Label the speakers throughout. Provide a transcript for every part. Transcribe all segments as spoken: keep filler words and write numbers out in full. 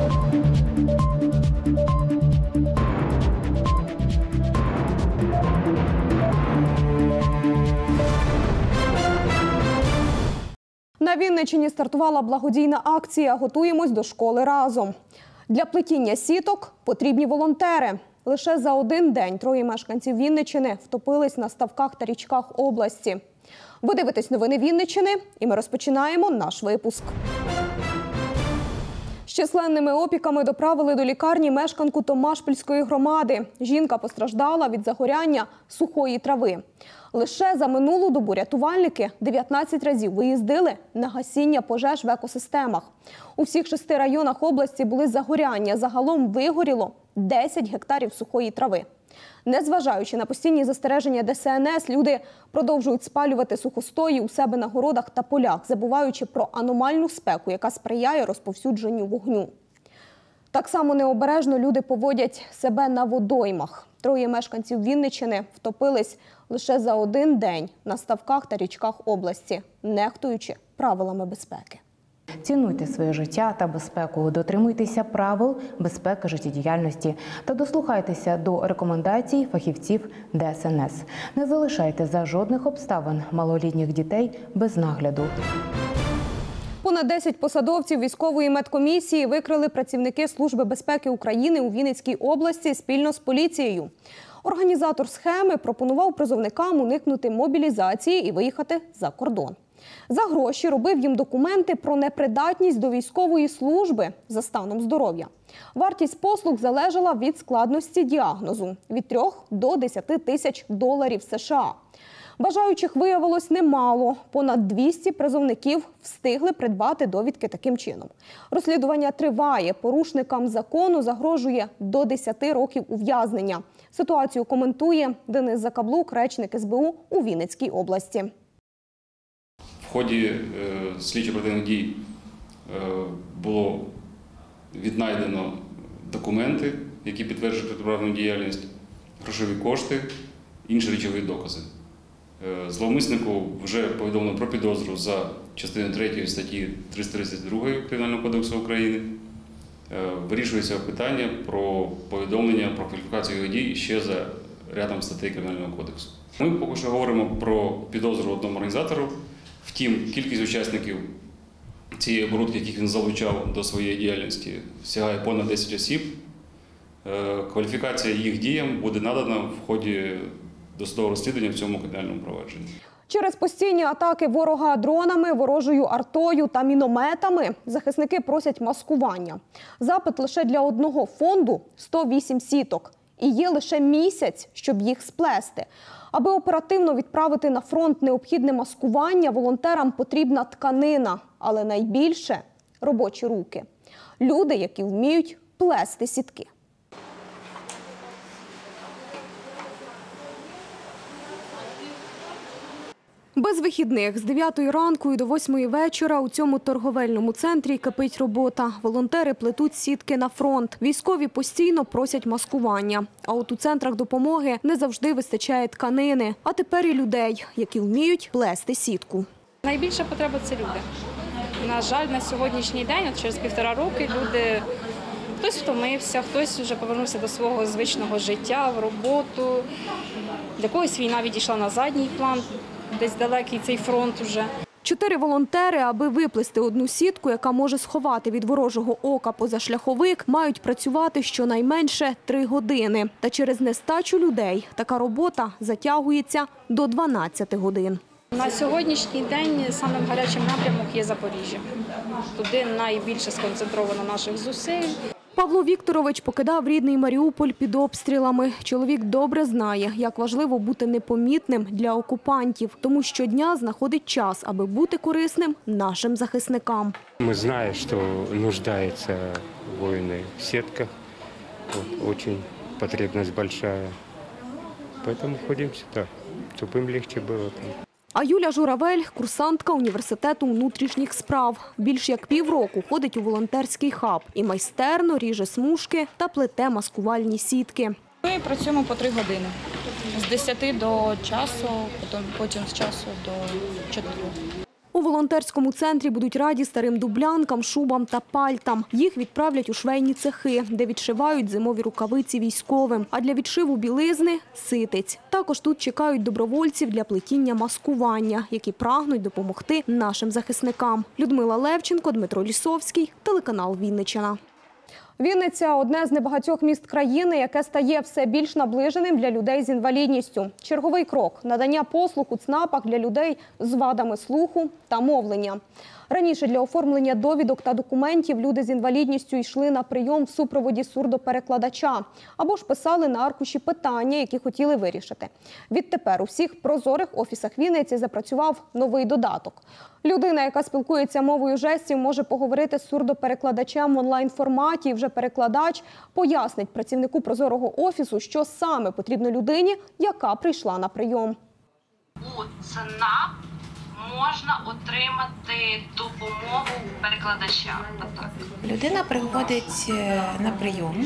Speaker 1: На Вінниччині стартувала благодійна акція «Готуємось до школи разом». Для плетіння сіток потрібні волонтери. Лише за один день троє мешканців Вінниччини втопились на ставках та річках області. Ви дивитесь новини Вінниччини, і ми розпочинаємо наш випуск. З численними опіками доправили до лікарні мешканку Томашпільської громади. Жінка постраждала від загоряння сухої трави. Лише за минулу добу рятувальники дев'ятнадцять разів виїздили на гасіння пожеж в екосистемах. У всіх шести районах області були загоряння. Загалом вигоріло десять гектарів сухої трави. Незважаючи на постійні застереження Де Ес Ен Ес, люди продовжують спалювати сухостої у себе на городах та полях, забуваючи про аномальну спеку, яка сприяє розповсюдженню вогню. Так само необережно люди поводять себе на водоймах. Троє мешканців Вінниччини втопились лише за один день на ставках та річках області, нехтуючи правилами безпеки.
Speaker 2: Цінуйте своє життя та безпеку, дотримуйтеся правил безпеки життєдіяльності та дослухайтеся до рекомендацій фахівців Де Ес Ен Ес. Не залишайте за жодних обставин малолітніх дітей без нагляду.
Speaker 1: Понад десять посадовців військової медкомісії викрили працівники Служби безпеки України у Вінницькій області спільно з поліцією. Організатор схеми пропонував призовникам уникнути мобілізації і виїхати за кордон. За гроші робив їм документи про непридатність до військової служби за станом здоров'я. Вартість послуг залежала від складності діагнозу – від трьох до десяти тисяч доларів США. Бажаючих виявилось немало. Понад двісті призовників встигли придбати довідки таким чином. Розслідування триває. Порушникам закону загрожує до десяти років ув'язнення. Ситуацію коментує Денис Закаблук, речник Ес Бе У у Вінницькій області.
Speaker 3: В ході е, слідчо-оперативних дій е, було віднайдено документи, які підтверджують протиправну діяльність, грошові кошти, інші речові докази. Е, зловмиснику вже повідомлено про підозру за частиною третьої статті триста тридцять два Кримінального кодексу України. Е, вирішується питання про повідомлення про кваліфікацію його дій ще за рядом статей Кримінального кодексу. Ми поки що говоримо про підозру одному організатору. Втім, кількість учасників цієї оборудки, яких він залучав до своєї діяльності, сягає понад десять осіб. Кваліфікація їх діям буде надана в ході досудового розслідування в цьому кримінальному провадженні.
Speaker 1: Через постійні атаки ворога дронами, ворожою артою та мінометами захисники просять маскування. Запит лише для одного фонду – сто вісім сіток. І є лише місяць, щоб їх сплести. Аби оперативно відправити на фронт необхідне маскування, волонтерам потрібна тканина, але найбільше – робочі руки. Люди, які вміють плести сітки. Без вихідних з дев'ятої ранку і до восьмої вечора у цьому торговельному центрі кипить робота. Волонтери плетуть сітки на фронт. Військові постійно просять маскування. А от у центрах допомоги не завжди вистачає тканини. А тепер і людей, які вміють плести сітку.
Speaker 4: Найбільша потреба – це люди. На жаль, на сьогоднішній день, от через півтора роки, люди, хтось втомився, хтось вже повернувся до свого звичного життя, в роботу. Для когось війна відійшла на задній план. Десь далекий цей фронт уже.
Speaker 1: Чотири волонтери, аби виплести одну сітку, яка може сховати від ворожого ока позашляховик, мають працювати щонайменше три години. Та через нестачу людей така робота затягується до дванадцяти годин.
Speaker 4: На сьогоднішній день самим гарячим напрямок є Запоріжжя. Туди найбільше сконцентровано наших зусиль.
Speaker 1: Павло Вікторович покидав рідний Маріуполь під обстрілами. Чоловік добре знає, як важливо бути непомітним для окупантів, тому щодня знаходить час, аби бути корисним нашим захисникам.
Speaker 5: Ми знаємо, що нуждаються воїни в сітках. Дуже потребність велика. Тому ходимо сюди, щоб їм легше було.
Speaker 1: А Юля Журавель – курсантка університету внутрішніх справ. Більш як півроку ходить у волонтерський хаб і майстерно ріже смужки та плете маскувальні сітки.
Speaker 6: Ми працюємо по три години. З десяти до часу, потім з часу до чотирьох.
Speaker 1: У волонтерському центрі будуть раді старим дублянкам, шубам та пальтам. Їх відправлять у швейні цехи, де відшивають зимові рукавиці військовим. А для відшиву білизни – ситиць. Також тут чекають добровольців для плетіння маскування, які прагнуть допомогти нашим захисникам. Людмила Левченко, Дмитро Лісовський, телеканал Вінниччина. Вінниця – одне з небагатьох міст країни, яке стає все більш наближеним для людей з інвалідністю. Черговий крок – надання послуг у ЦНАПах для людей з вадами слуху та мовлення. Раніше для оформлення довідок та документів люди з інвалідністю йшли на прийом в супроводі сурдоперекладача або ж писали на аркуші питання, які хотіли вирішити. Відтепер у всіх прозорих офісах Вінниці запрацював новий додаток. Людина, яка спілкується мовою жестів, може поговорити з сурдоперекладачем в онлайн-форматі, і вже перекладач пояснить працівнику прозорого офісу, що саме потрібно людині, яка прийшла на прийом.
Speaker 7: У ЦНАП можна отримати допомогу перекладача.
Speaker 8: Людина приходить на прийом.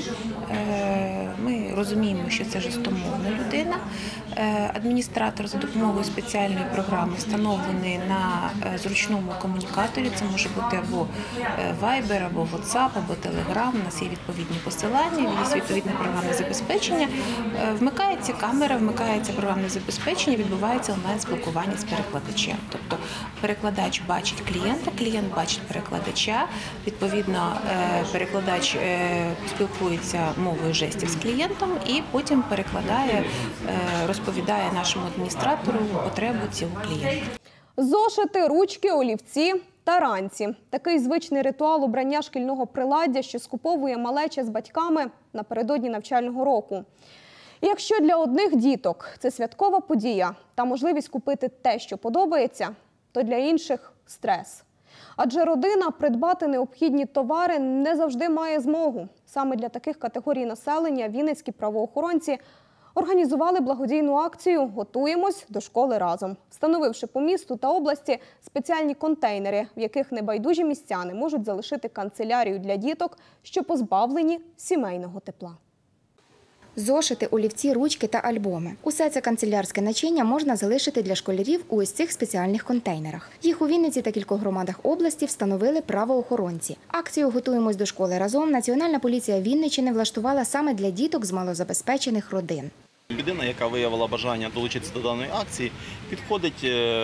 Speaker 8: Ми розуміємо, що це жестомовна людина. Адміністратор за допомогою спеціальної програми встановлений на зручному комунікаторі. Це може бути або Viber, або WhatsApp, або Telegram. У нас є відповідні посилання, є відповідне програмне забезпечення. Вмикається камера, вмикається програмне забезпечення, відбувається онлайн-спілкування з перекладачем. Тобто перекладач бачить клієнта, клієнт бачить перекладача. Відповідно, перекладач спілкується мовою жестів з клієнтом і потім перекладає, розповідає нашому адміністратору потребу цього клієнта.
Speaker 1: Зошити, ручки, олівці та ранці. Такий звичний ритуал обрання шкільного приладдя, що скуповує малеча з батьками напередодні навчального року. І якщо для одних діток це святкова подія та можливість купити те, що подобається, то для інших – стрес. Адже родина придбати необхідні товари не завжди має змогу. Саме для таких категорій населення вінницькі правоохоронці організували благодійну акцію «Готуємось до школи разом», встановивши по місту та області спеціальні контейнери, в яких небайдужі містяни можуть залишити канцелярію для діток, що позбавлені сімейного тепла.
Speaker 9: Зошити, олівці, ручки та альбоми. Усе це канцелярське начиння можна залишити для школярів у ось цих спеціальних контейнерах. Їх у Вінниці та кількох громадах області встановили правоохоронці. Акцію «Готуємось до школи разом» Національна поліція Вінниччини влаштувала саме для діток з малозабезпечених родин.
Speaker 10: Людина, яка виявила бажання долучитися до даної акції, підходить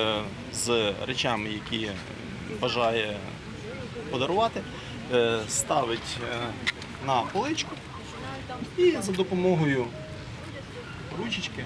Speaker 10: з речами, які бажає подарувати, ставить на поличку і за допомогою ручечки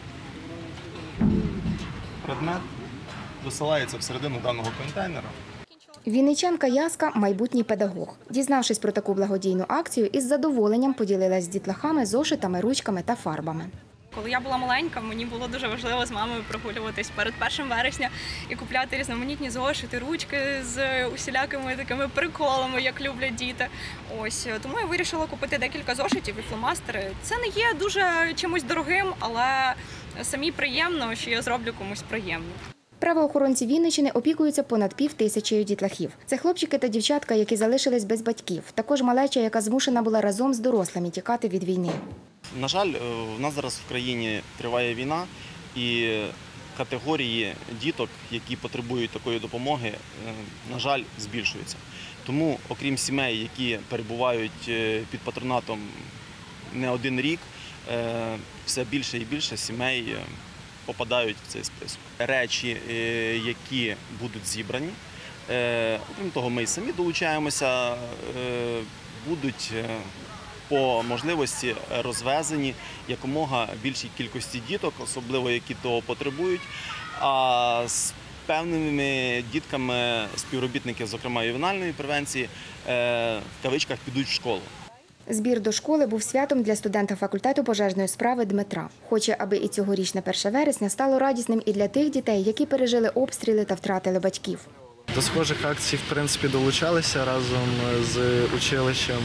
Speaker 10: предмет досилається всередину даного контейнера.
Speaker 9: Вінничанка Яска – майбутній педагог. Дізнавшись про таку благодійну акцію, із задоволенням поділилась з дітлахами зошитами, ручками та фарбами.
Speaker 11: Коли я була маленька, мені було дуже важливо з мамою прогулюватись перед першим вересня і купляти різноманітні зошити, ручки з усілякими такими приколами, як люблять діти. Ось тому я вирішила купити декілька зошитів і фломастери. Це не є дуже чимось дорогим, але самі приємно, що я зроблю комусь приємно.
Speaker 9: Правоохоронці Вінниччини опікуються понад пів тисячею дітлахів. Це хлопчики та дівчатка, які залишились без батьків. Також малеча, яка змушена була разом з дорослими тікати від війни.
Speaker 10: На жаль, у нас зараз в країні триває війна, і категорії діток, які потребують такої допомоги, на жаль, збільшуються. Тому, окрім сімей, які перебувають під патронатом не один рік, все більше і більше сімей попадають в цей список. Речі, які будуть зібрані, окрім того, ми й самі долучаємося, будуть по можливості розвезені якомога більшій кількості діток, особливо які того потребують. А з певними дітками співробітники, зокрема ювенальної превенції, в кавичках підуть в школу.
Speaker 9: Збір до школи був святом для студента факультету пожежної справи Дмитра. Хоче, аби і цьогорічне перше вересня стало радісним і для тих дітей, які пережили обстріли та втратили батьків.
Speaker 12: До схожих акцій, в принципі, долучалися разом з училищем.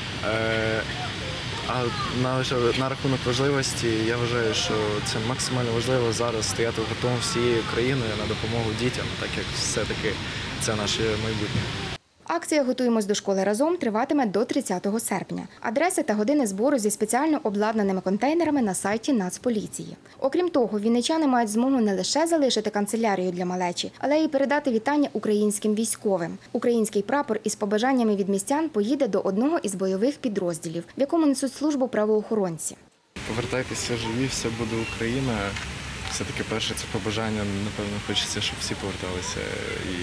Speaker 12: А на, на рахунок важливості, я вважаю, що це максимально важливо зараз стояти гуртом всією країною на допомогу дітям, так як все-таки це наше майбутнє.
Speaker 9: Акція «Готуємось до школи разом» триватиме до тридцятого серпня. Адреси та години збору зі спеціально обладнаними контейнерами на сайті Нацполіції. Окрім того, вінничани мають змогу не лише залишити канцелярію для малечі, але й передати вітання українським військовим. Український прапор із побажаннями від містян поїде до одного із бойових підрозділів, в якому несуть службу правоохоронці.
Speaker 12: Повертайтеся живі, все буде Україна. Все-таки перше це побажання, напевно, хочеться, щоб всі поверталися. І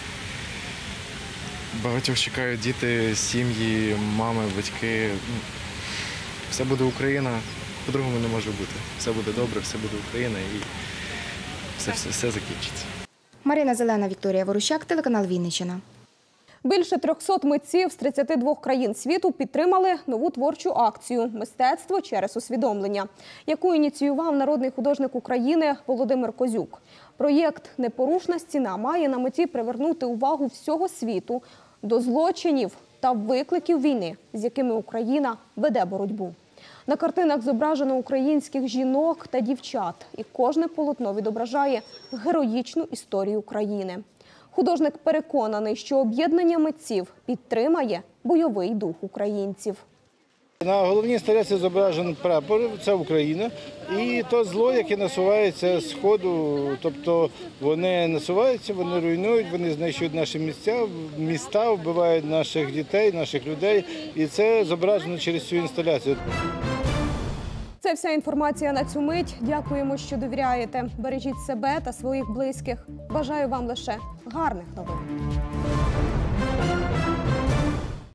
Speaker 12: багатьох чекають діти, сім'ї, мами, батьки. Все буде Україна, по-другому не може бути. Все буде добре, все буде Україна і все, все, все закінчиться.
Speaker 9: Марина Зелена, Вікторія Ворущак, телеканал Вінниччина.
Speaker 1: Більше трьохсот митців з тридцяти двох країн світу підтримали нову творчу акцію «Мистецтво через усвідомлення», яку ініціював народний художник України Володимир Козюк. Проєкт «Непорушна стіна» має на меті привернути увагу всього світу до злочинів та викликів війни, з якими Україна веде боротьбу. На картинах зображено українських жінок та дівчат, і кожне полотно відображає героїчну історію країни. Художник переконаний, що об'єднання митців підтримає бойовий дух українців.
Speaker 13: На головній інсталяції зображений прапор, це Україна, і то зло, яке насувається з Сходу, тобто вони насуваються, вони руйнують, вони знищують наші місця, міста, вбивають наших дітей, наших людей, і це зображено через цю інсталяцію.
Speaker 1: Це вся інформація на цю мить. Дякуємо, що довіряєте. Бережіть себе та своїх близьких. Бажаю вам лише гарних новин.